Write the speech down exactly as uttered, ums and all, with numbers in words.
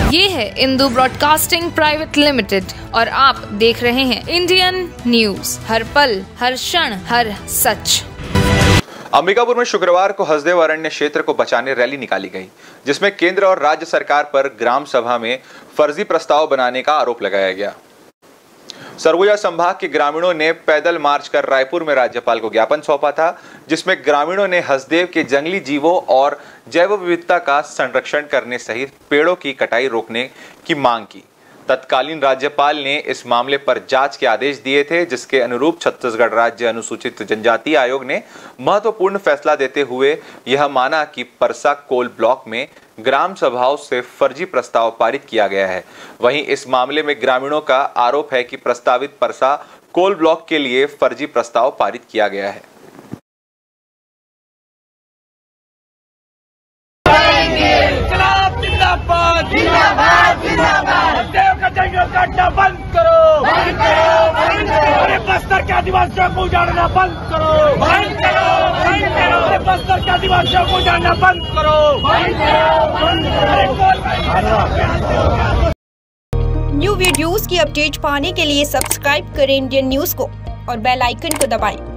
ये है Indu broadcasting private limited और आप देख रहे हैं इंडियन न्यूज, हर पल हर क्षण हर सच। अंबिकापुर में शुक्रवार को हसदेव अरण्य क्षेत्र को बचाने रैली निकाली गई, जिसमें केंद्र और राज्य सरकार पर ग्राम सभा में फर्जी प्रस्ताव बनाने का आरोप लगाया गया। सरगुजा संभाग के ग्रामीणों ने पैदल मार्च कर रायपुर में राज्यपाल को ज्ञापन सौंपा था, जिसमें ग्रामीणों ने हसदेव के जंगली जीवों और जैव विविधता का संरक्षण करने सहित पेड़ों की कटाई रोकने की मांग की। तत्कालीन राज्यपाल ने इस मामले पर जांच के आदेश दिए थे, जिसके अनुरूप छत्तीसगढ़ राज्य अनुसूचित जनजाति आयोग ने महत्वपूर्ण फैसला देते हुए यह माना कि परसा कोल ब्लॉक में ग्राम सभाओं से फर्जी प्रस्ताव पारित किया गया है। वहीं इस मामले में ग्रामीणों का आरोप है कि प्रस्तावित परसा कोल ब्लॉक के लिए फर्जी प्रस्ताव पारित किया गया है। काटना बंद करो, बंद करो, बंद करो। अरे बस्तर के आदिवासियों को उजाड़ना बंद करो, बंद करो, बंद करो। अरे बस्तर के आदिवासियों को उजाड़ना बंद करो, बंद करो, बंद करो। न्यू वीडियोस की अपडेट पाने के लिए सब्सक्राइब करें इंडियन न्यूज को और बेल आइकन को दबाएं।